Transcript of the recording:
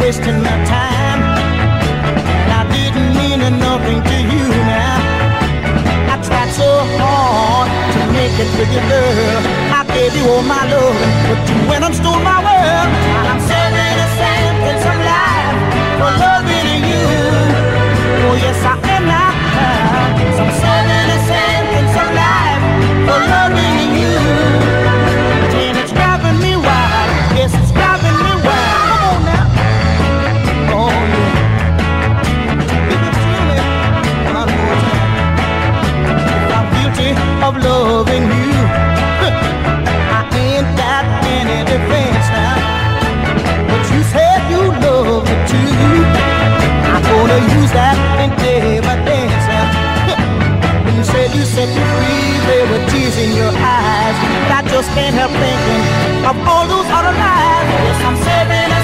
wasting my time. And I didn't mean nothing to you now. I tried so hard to make it with you, girl. I gave you all my love, but you went and stole my world. And I'm serving a sentence of life for loving you. Oh yes, I am now. So I'm serving a sentence of life for loving you. And it's driving me wild. Yes, it's driving me wild. Come on now. Oh yeah. Give it to me one more time. I'm guilty of loving you. I ain't got any defense now. But you said you love me too. I'm gonna use that in evidence now. When you said you set me free, there were tears in your eyes. But I just can't help thinking of all those other lies. Yes, I'm saving